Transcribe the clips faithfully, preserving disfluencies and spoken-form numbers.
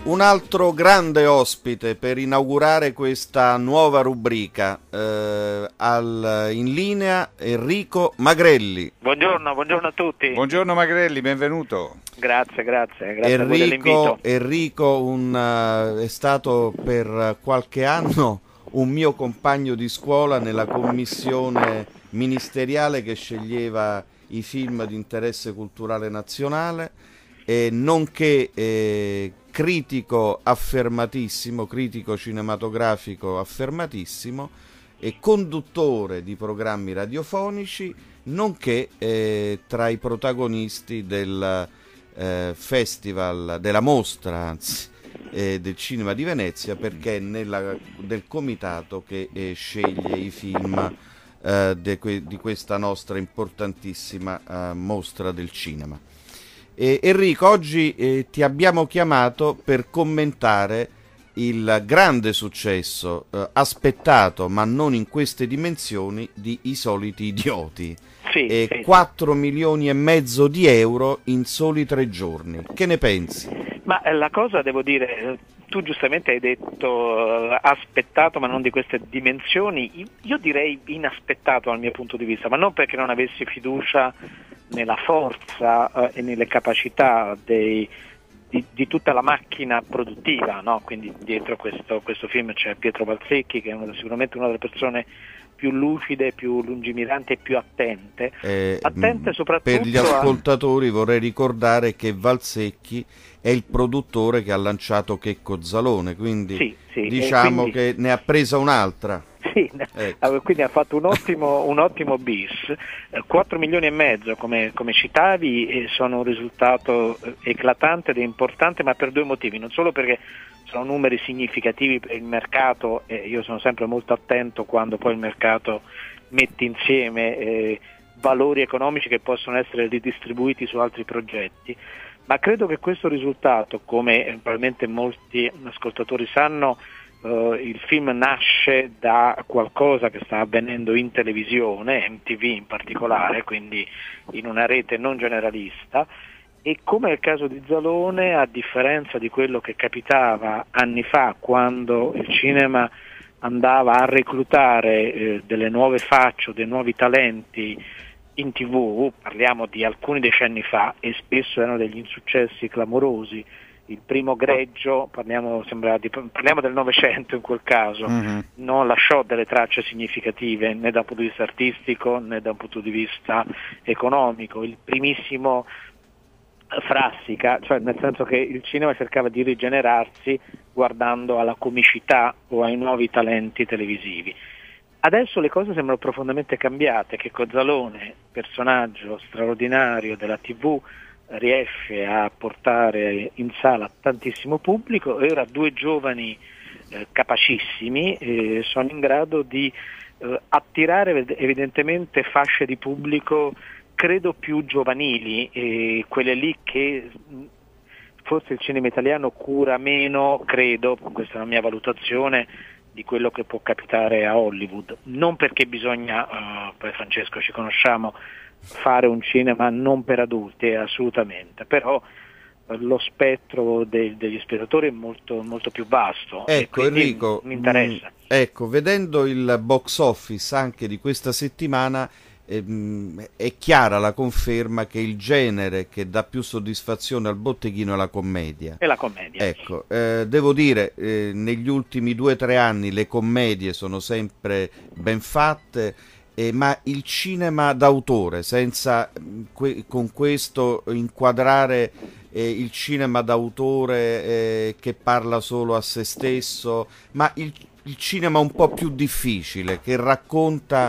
Un altro grande ospite per inaugurare questa nuova rubrica, eh, al, in linea Enrico Magrelli. Buongiorno, buongiorno a tutti. Buongiorno Magrelli, benvenuto. Grazie, grazie, grazie Enrico, a voi dell'invito. Enrico un, uh, è stato per qualche anno un mio compagno di scuola nella commissione ministeriale che sceglieva i film di interesse culturale nazionale, e nonché eh, critico affermatissimo, critico cinematografico affermatissimo e conduttore di programmi radiofonici, nonché eh, tra i protagonisti del eh, festival, della mostra anzi, eh, del cinema di Venezia, perché è nella, del comitato che eh, sceglie i film eh, de que, di questa nostra importantissima eh, mostra del cinema. Eh, Enrico, oggi eh, ti abbiamo chiamato per commentare il grande successo eh, aspettato, ma non in queste dimensioni, di I Soliti Idioti. Sì, eh, sì. quattro milioni e mezzo di euro in soli tre giorni. Che ne pensi? Ma eh, la cosa, devo dire, tu giustamente hai detto eh, aspettato, ma non di queste dimensioni. Io direi inaspettato dal mio punto di vista, ma non perché non avessi fiducia nella forza eh, e nelle capacità dei, di, di tutta la macchina produttiva, no? Quindi dietro questo, questo film c'è Pietro Valsecchi, che è uno, sicuramente una delle persone più lucide, più lungimiranti e più attente. Eh, attente soprattutto per gli ascoltatori a... vorrei ricordare che Valsecchi è il produttore che ha lanciato Checco Zalone, quindi sì, sì, diciamo quindi... che ne ha presa un'altra. Sì, ecco. Quindi ha fatto un ottimo, un ottimo bis. quattro milioni e mezzo, come, come citavi, sono un risultato eclatante ed importante, ma per due motivi. Non solo perché sono numeri significativi per il mercato, e io sono sempre molto attento quando poi il mercato mette insieme eh, valori economici che possono essere ridistribuiti su altri progetti, ma credo che questo risultato, come probabilmente molti ascoltatori sanno, Uh, il film nasce da qualcosa che sta avvenendo in televisione, M T V in particolare, quindi in una rete non generalista, e come è il caso di Zalone, a differenza di quello che capitava anni fa quando il cinema andava a reclutare eh, delle nuove facce, dei nuovi talenti in tivù, parliamo di alcuni decenni fa, e spesso erano degli insuccessi clamorosi. Il primo Greggio, parliamo, sembra di, parliamo del Novecento in quel caso, mm-hmm. non lasciò delle tracce significative né da un punto di vista artistico né da un punto di vista economico. Il primissimo Frassica, cioè nel senso che il cinema cercava di rigenerarsi guardando alla comicità o ai nuovi talenti televisivi. Adesso le cose sembrano profondamente cambiate, che Cozzalone, personaggio straordinario della tivù, riesce a portare in sala tantissimo pubblico, e ora due giovani eh, capacissimi eh, sono in grado di eh, attirare evidentemente fasce di pubblico credo più giovanili, eh, quelle lì che forse il cinema italiano cura meno, credo, questa è la mia valutazione, di quello che può capitare a Hollywood. Non perché bisogna, uh, poi Francesco ci conosciamo, fare un cinema non per adulti, assolutamente, però lo spettro de- degli spettatori è molto, molto più vasto. Ecco, Enrico, mi interessa. Mh, ecco, vedendo il box office anche di questa settimana, ehm, è chiara la conferma che il genere che dà più soddisfazione al botteghino è la commedia. È la commedia. Ecco, eh, devo dire, eh, negli ultimi due o tre anni le commedie sono sempre ben fatte, Eh, ma il cinema d'autore, senza que- con questo inquadrare eh, il cinema d'autore eh, che parla solo a se stesso, ma il, il cinema un po' più difficile, che racconta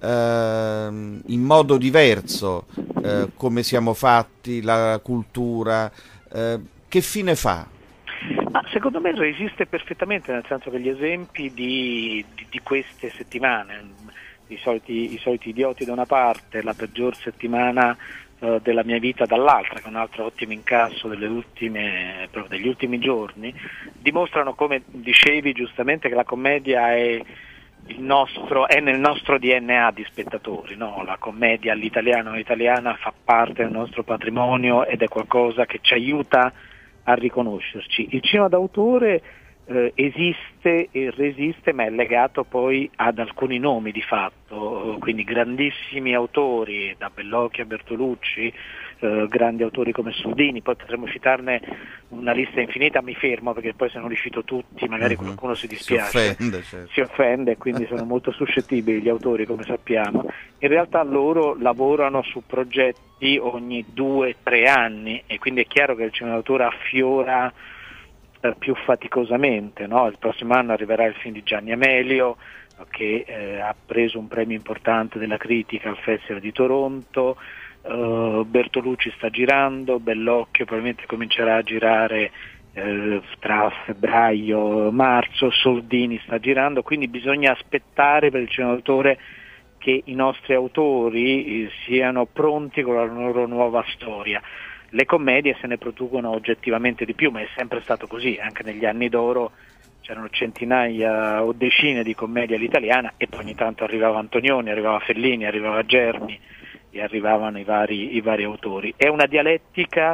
eh, in modo diverso eh, come siamo fatti, la cultura, eh, che fine fa? Ma secondo me resiste perfettamente, nel senso che gli esempi di, di, di queste settimane, I soliti, i soliti idioti da una parte, la peggior settimana eh, della mia vita dall'altra, che è un altro ottimo incasso delle ultime, proprio degli ultimi giorni, dimostrano, come dicevi giustamente, che la commedia è, il nostro, è nel nostro D N A di spettatori, no? La commedia all'italiano e all'italiana fa parte del nostro patrimonio ed è qualcosa che ci aiuta a riconoscerci. Il cinema d'autore eh, esiste e resiste, ma è legato poi ad alcuni nomi di fatto, quindi grandissimi autori, da Bellocchio a Bertolucci, eh, grandi autori come Soldini, poi potremmo citarne una lista infinita, mi fermo perché poi se non li cito tutti magari uh-huh. qualcuno si dispiace, si offende, certo. si offende, quindi sono molto suscettibili gli autori, come sappiamo. In realtà loro lavorano su progetti ogni due tre anni e quindi è chiaro che il cinema d'autore affiora eh, più faticosamente, no? Il prossimo anno arriverà il film di Gianni Amelio, che eh, ha preso un premio importante della critica al Festival di Toronto. Uh, Bertolucci sta girando, Bellocchio probabilmente comincerà a girare eh, tra febbraio e marzo, Soldini sta girando, quindi bisogna aspettare per il cinema d'autore che i nostri autori eh, siano pronti con la loro nuova storia. Le commedie se ne producono oggettivamente di più, ma è sempre stato così, anche negli anni d'oro c'erano centinaia o decine di commedie all'italiana e poi ogni tanto arrivava Antonioni, arrivava Fellini, arrivava Germi e arrivavano i vari, i vari autori. È una dialettica,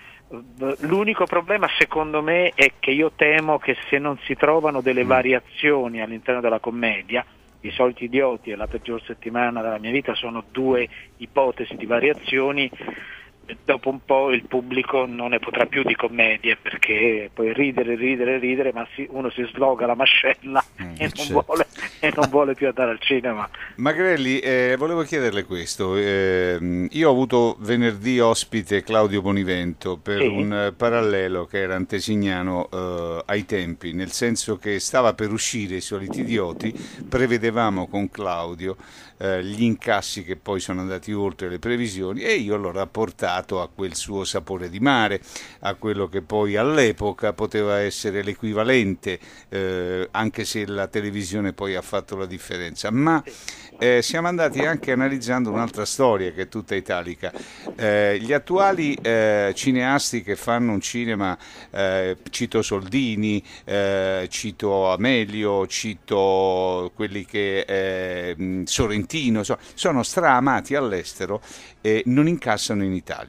l'unico problema secondo me è che io temo che se non si trovano delle variazioni all'interno della commedia, I soliti idioti e La peggior settimana della mia vita sono due ipotesi di variazioni, dopo un po' il pubblico non ne potrà più di commedie, perché puoi ridere, ridere, ridere, ma si, uno si sloga la mascella mm, e, non certo. vuole, e non vuole più andare al cinema. Magrelli, eh, volevo chiederle questo. Eh, io ho avuto venerdì ospite Claudio Bonivento per Sì. un eh, parallelo che era antesignano eh, ai tempi, nel senso che stava per uscire I soliti idioti, prevedevamo con Claudio eh, gli incassi che poi sono andati oltre le previsioni e io l'ho rapportato a quel suo sapore di mare, a quello che poi all'epoca poteva essere l'equivalente, eh, anche se la televisione poi ha fatto la differenza. Ma eh, siamo andati anche analizzando un'altra storia che è tutta italica. Eh, gli attuali eh, cineasti che fanno un cinema, eh, cito Soldini, eh, cito Amelio, cito quelli che eh, Sorrentino, so, sono straamati all'estero e non incassano in Italia.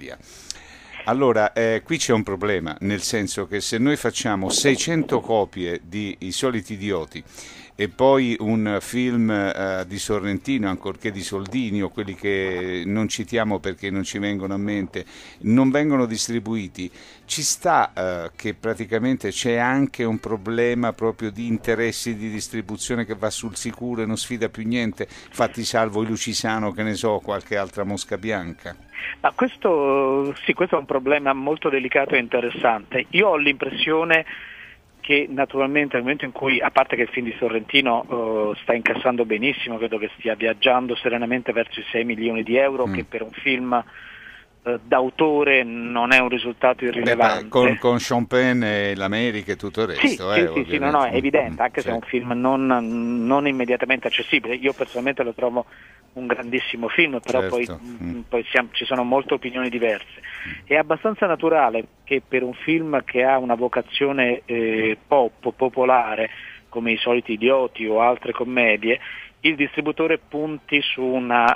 Allora, eh, qui c'è un problema, nel senso che se noi facciamo seicento copie di I soliti idioti e poi un film eh, di Sorrentino, ancorché di Soldini, o quelli che non citiamo perché non ci vengono a mente, non vengono distribuiti, ci sta eh, che praticamente c'è anche un problema proprio di interessi di distribuzione che va sul sicuro e non sfida più niente, fatti salvo i Lucisano, che ne so, qualche altra mosca bianca. Ma questo, sì, questo è un problema molto delicato e interessante. Io ho l'impressione che naturalmente nel momento in cui, a parte che il film di Sorrentino uh, sta incassando benissimo, credo che stia viaggiando serenamente verso i sei milioni di euro, mm. che per un film uh, d'autore non è un risultato irrilevante. Beh, con, con Sean Penn e l'America e tutto il resto. Sì, eh, sì, sì, sì, no, no, è evidente, anche sì. se è un film non, non immediatamente accessibile. Io personalmente lo trovo un grandissimo film, però certo. poi, mm. poi siamo, ci sono molte opinioni diverse. È abbastanza naturale che per un film che ha una vocazione eh, pop, popolare, come I soliti idioti o altre commedie, il distributore punti su, una,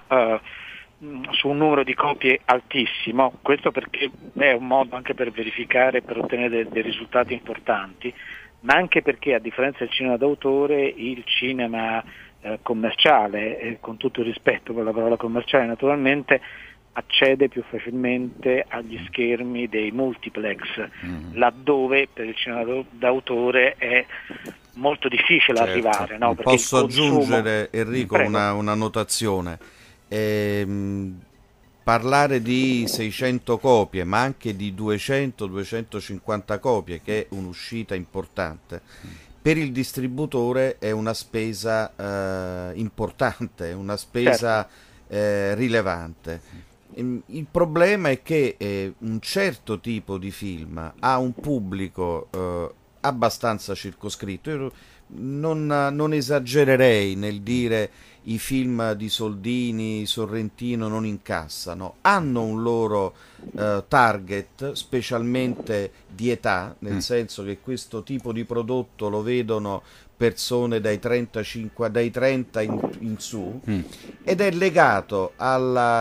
uh, su un numero di copie altissimo. Questo perché è un modo anche per verificare, per ottenere dei, dei risultati importanti, ma anche perché, a differenza del cinema d'autore, il cinema eh, commerciale, eh, con tutto il rispetto per la parola commerciale naturalmente, accede più facilmente agli schermi dei multiplex, mm. laddove per il cinema d'autore è molto difficile certo. arrivare. No? Perché Posso consumo... aggiungere, Enrico, una, una notazione? Ehm, parlare di seicento copie, ma anche di duecento duecentocinquanta copie, che è un'uscita importante, per il distributore è una spesa eh, importante, una spesa certo. eh, rilevante. Il problema è che eh, un certo tipo di film ha un pubblico eh, abbastanza circoscritto. Io non, non esagererei nel dire i film di Soldini, Sorrentino non incassano, hanno un loro eh, target, specialmente di età, nel mm. senso che questo tipo di prodotto lo vedono persone dai trentacinque, dai trenta in, in su, mm. ed è legato alla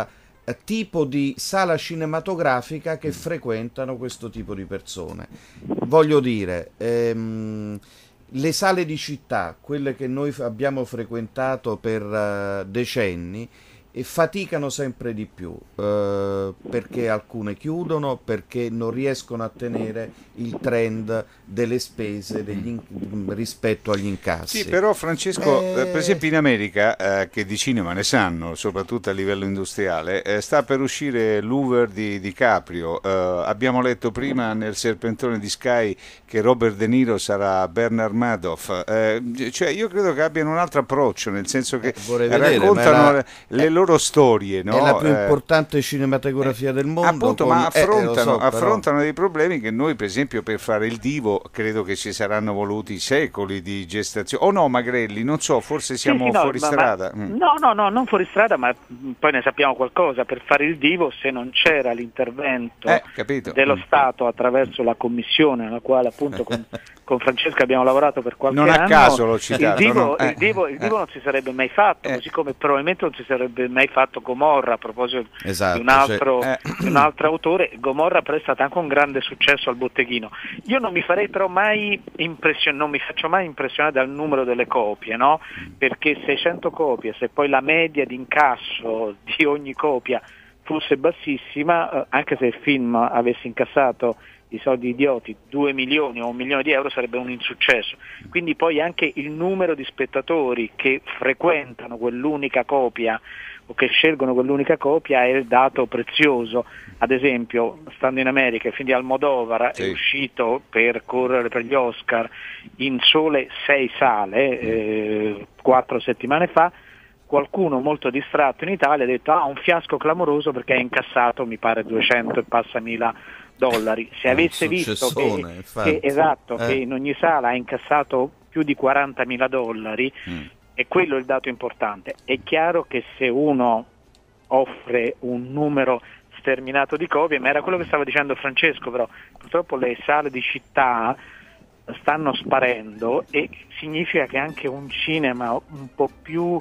tipo di sala cinematografica che frequentano questo tipo di persone. Voglio dire, ehm, le sale di città, quelle che noi abbiamo frequentato per uh, decenni, e faticano sempre di più eh, perché alcune chiudono, perché non riescono a tenere il trend delle spese degli in- rispetto agli incassi. Sì, però Francesco, Eh... per esempio in America, eh, che di cinema ne sanno, soprattutto a livello industriale, eh, sta per uscire l'Hoover di DiCaprio. Eh, abbiamo letto prima nel Serpentone di Sky che Robert De Niro sarà Bernard Madoff. Eh, cioè io credo che abbiano un altro approccio, nel senso che Vorrei vedere, raccontano la... le loro storie, no? È la più eh, importante cinematografia del mondo. Appunto, con... ma affrontano, eh, so, affrontano però... dei problemi che noi, per esempio, per fare il divo, credo che ci saranno voluti secoli di gestazione. O no, Magrelli, non so, forse siamo sì, sì, no, fuori ma, strada. Ma, mm. No, no, no, non fuori strada, ma poi ne sappiamo qualcosa. Per fare il divo, se non c'era l'intervento Eh, capito. dello Mm. Stato attraverso la commissione, alla quale appunto con, con Francesco abbiamo lavorato per qualche Non a anno, caso l'ho citato, il divo, no? Eh, il divo, il divo eh. non si sarebbe mai fatto, Eh. così come probabilmente non si sarebbe mai fatto Gomorra, a proposito Esatto, di un altro, cioè, di un altro autore. Gomorra però è stato anche un grande successo al botteghino. Io non mi farei però mai impression- non mi faccio mai impressionare dal numero delle copie, no? Perché seicento copie, se poi la media di incasso di ogni copia fosse bassissima, eh, anche se il film avesse incassato i soldi idioti, due milioni o un milione di euro, sarebbe un insuccesso. Quindi poi anche il numero di spettatori che frequentano quell'unica copia o che scelgono quell'unica copia è il dato prezioso. Ad esempio, stando in America, il film di Almodovar sì. è uscito per correre per gli Oscar in sole sei sale, eh, quattro settimane fa. Qualcuno molto distratto in Italia ha detto ah, un fiasco clamoroso perché ha incassato, mi pare, duecento e passa mila dollari. Se avesse visto che, che, esatto, eh. che in ogni sala ha incassato più di quarantamila dollari, mm. è quello il dato importante. È chiaro che se uno offre un numero sterminato di copie, ma era quello che stava dicendo Francesco, però purtroppo le sale di città stanno sparendo e significa che anche un cinema un po' più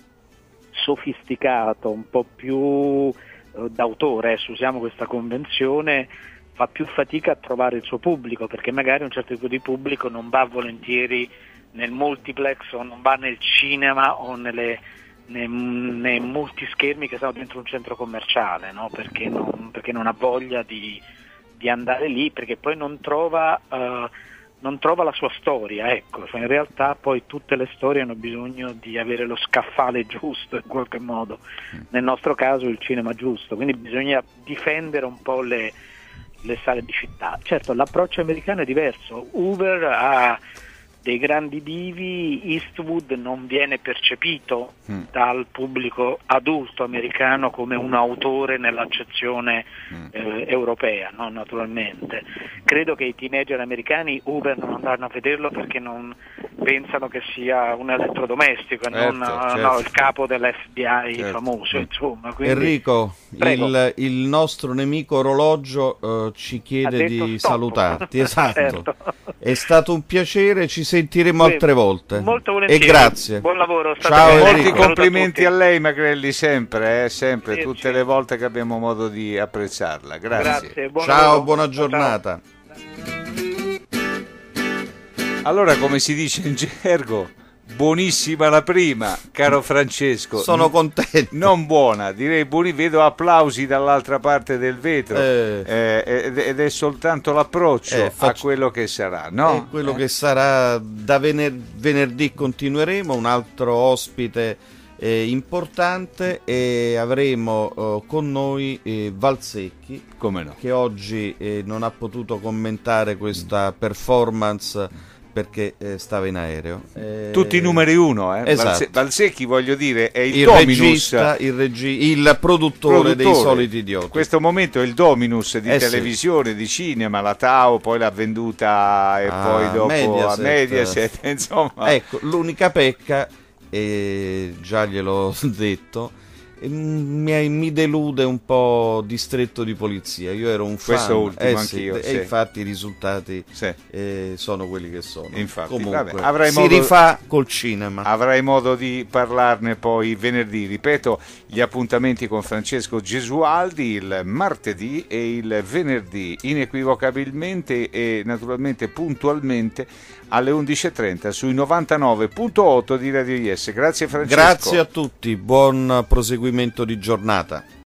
sofisticato, un po' più eh, d'autore, se usiamo questa convenzione, fa più fatica a trovare il suo pubblico, perché magari un certo tipo di pubblico non va volentieri nel multiplex o non va nel cinema o nelle, nei, nei multischermi che stanno dentro un centro commerciale, no? Perché non, perché non ha voglia di, di andare lì, perché poi non trova uh, non trova la sua storia, ecco. In realtà poi tutte le storie hanno bisogno di avere lo scaffale giusto in qualche modo, nel nostro caso il cinema giusto, quindi bisogna difendere un po' le, le sale di città. Certo, l'approccio americano è diverso. Hoover ha dei grandi divi, Eastwood non viene percepito mm. dal pubblico adulto americano come un autore nell'accezione mm. eh, europea, no? Naturalmente. Credo che i teenager americani Hoover non andranno a vederlo perché non pensano che sia un elettrodomestico, certo, non certo. No, il capo dell'F B I certo. famoso, mm. insomma. Quindi... Enrico, il, il nostro nemico orologio uh, ci chiede di stop. salutarti. Esatto. certo. È stato un piacere, ci sentiremo sì, altre volte. Molto volentieri. E grazie. Buon lavoro. Ciao, molti complimenti a, a lei, Magrelli, sempre, eh, sempre, sì, tutte sì. le volte che abbiamo modo di apprezzarla. Grazie. Grazie buon Ciao, lavoro. buona giornata. Ciao. Allora, come si dice in gergo, buonissima la prima, caro Francesco. Sono contento. Non buona, direi buoni. Vedo applausi dall'altra parte del vetro, eh. Eh, ed è soltanto l'approccio eh, faccio... a quello che sarà, no? È quello eh. che sarà. Da vener... venerdì continueremo, un altro ospite eh, importante, e avremo eh, con noi eh, Valsecchi, come no, che oggi eh, non ha potuto commentare questa performance perché eh, stava in aereo. Eh... Tutti i numeri uno, eh? Esatto. Valse- Valsecchi, voglio dire, è il, il dominus, regista, il, regi- il produttore, produttore dei Soliti Idioti. In questo momento è il dominus di eh televisione, sì. di cinema. La Tao poi l'ha venduta e ah, poi dopo Mediaset. a Mediaset, insomma. Ecco, l'unica pecca, e già gliel'ho detto, Mi, mi delude un po' Distretto di Polizia. Io ero un fan. Questo ultimo eh, anch'io, sì, sì. E infatti i risultati sì. eh, sono quelli che sono. Infatti, comunque vabbè, avrai si modo, rifà col cinema. Avrai modo di parlarne poi venerdì. Ripeto, gli appuntamenti con Francesco Gesualdi il martedì e il venerdì, inequivocabilmente e naturalmente puntualmente alle undici e trenta sui novantanove virgola otto di Radio I S. Grazie Francesco. Grazie a tutti, buon proseguimento di giornata.